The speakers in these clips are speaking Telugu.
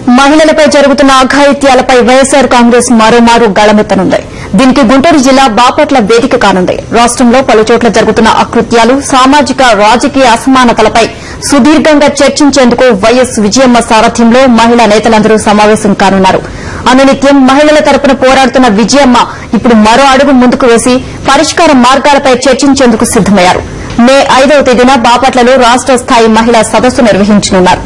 మహిళలపై జరుగుతున్న అఘాయిత్యాలపై వైఎస్సార్ కాంగ్రెస్ మరోమారు గళమెత్తనుంది. దీనికి గుంటూరు జిల్లా బాపట్ల వేదిక కానుంది. రాష్టంలో పలుచోట్ల జరుగుతున్న అకృత్యాలు, సామాజిక రాజకీయ అసమానతలపై సుదీర్ఘంగా చర్చించేందుకు వైఎస్ విజయమ్మ సారథ్యంలో మహిళా నేతలందరూ సమావేశం కానున్నారు. అనునిత్యం మహిళల తరపున పోరాడుతున్న విజయమ్మ ఇప్పుడు మరో అడుగు ముందుకు వేసి పరిష్కార మార్గాలపై చర్చించేందుకు సిద్దమయ్యారు. మే 5వ తేదీన బాపట్లలో రాష్ట స్థాయి మహిళా సదస్సు నిర్వహించనున్నారు.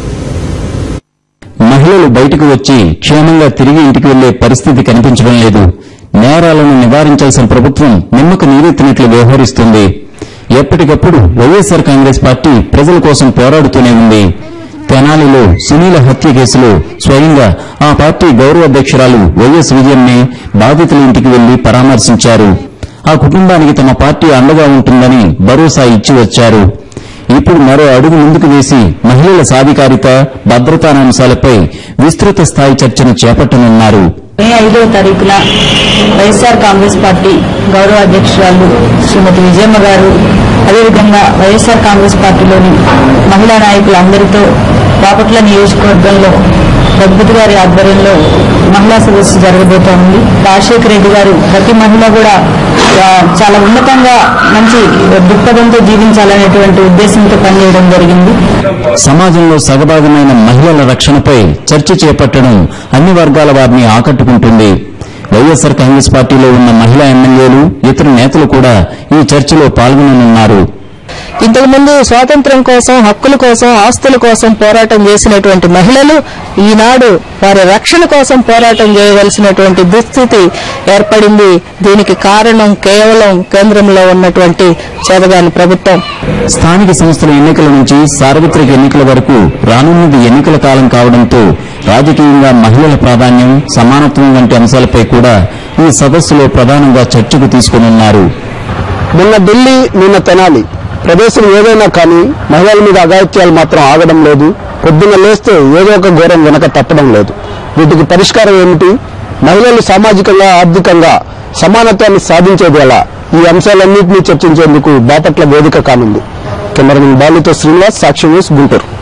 మహిళలు బయటకు వచ్చి క్షేమంగా తిరిగి ఇంటికి వెళ్లే పరిస్థితి కనిపించడం లేదు. నేరాలను నివారించాల్సిన ప్రభుత్వం నిమ్మకు నీరెత్తినట్లు వ్యవహరిస్తుంది. ఎప్పటికప్పుడు వైఎస్సార్ కాంగ్రెస్ పార్టీ ప్రజల కోసం పోరాడుతూనే ఉంది. తెనాలిలో సునీల హత్య కేసులో స్వయంగా ఆ పార్టీ గౌరవ అధ్యక్షురాలు వైఎస్ విజయమ్మే బాధితుల ఇంటికి వెళ్లి పరామర్శించారు. ఆ కుటుంబానికి తమ పార్టీ అండగా ఉంటుందని భరోసా ఇచ్చి వచ్చారు. ఇప్పుడు మరో అడుగు ముందుకు వేసి మహిళల సాధికారిత, భద్రతా అంశాలపై విస్తృత స్థాయి చర్చను చేపట్టనున్నారు. మే 5వ తారీఖున వైఎస్సార్ కాంగ్రెస్ పార్టీ గౌరవ అధ్యక్షురాలు శ్రీమతి విజయమ్మ గారు, అదేవిధంగా వైఎస్సార్ కాంగ్రెస్ పార్టీలోని మహిళా నాయకులందరితో బాపట్ల నియోజకవర్గంలో రఘుపతి గారి ఆధ్వర్యంలో మహిళా సదస్సు జరగబోతోంది. రాజశేఖర రెడ్డి గారు ప్రతి మహిళ కూడా చాలా ఉన్నతంగా మంచి దృక్పథంతో జీవించాలనేటువంటి ఉద్దేశంతో పనిచేయడం జరిగింది. సమాజంలో సగభాగమైన మహిళల రక్షణపై చర్చ చేపట్టడం అన్ని వర్గాల వారిని ఆకట్టుకుంటుంది. వైఎస్సార్ కాంగ్రెస్ పార్టీలో ఉన్న మహిళా ఎమ్మెల్యేలు, ఇతర నేతలు కూడా ఈ చర్చలో పాల్గొననున్నారు. ఇంతకుముందు స్వాతంత్ర్యం కోసం, హక్కుల కోసం, ఆస్తుల కోసం పోరాటం చేసినటువంటి మహిళలు ఈనాడు వారి రక్షణ కోసం పోరాటం చేయవలసినటువంటి దుస్థితి ఏర్పడింది. దీనికి కారణం కేవలం కేంద్రంలో ఉన్నటువంటి చేతగాని ప్రభుత్వం. స్థానిక సంస్థల ఎన్నికల నుంచి సార్వత్రిక ఎన్నికల వరకు రానున్నది ఎన్నికల కాలం కావడంతో రాజకీయంగా మహిళల ప్రాధాన్యం, సమానత్వం వంటి అంశాలపై కూడా ఈ సదస్సులో ప్రధానంగా చర్చకు తీసుకునున్నారు. నిన్న ఢిల్లీ, నిన్న తెనాలి ప్రదేశం ఏదైనా కానీ మహిళల మీద అఘాయిత్యాలు మాత్రం ఆగడం లేదు. పొద్దున్న లేస్తే ఏదో ఒక ఘోరం వెనక తప్పడం లేదు. వీటికి పరిష్కారం ఏమిటి? మహిళలు సామాజికంగా, ఆర్థికంగా సమానత్వాన్ని సాధించేది ఎలా? ఈ అంశాలన్నింటినీ చర్చించేందుకు బాపట్ల వేదిక కానుంది. కెమెరామెన్ బాలుతో శ్రీనివాస్, సాక్షి న్యూస్, గుంటూరు.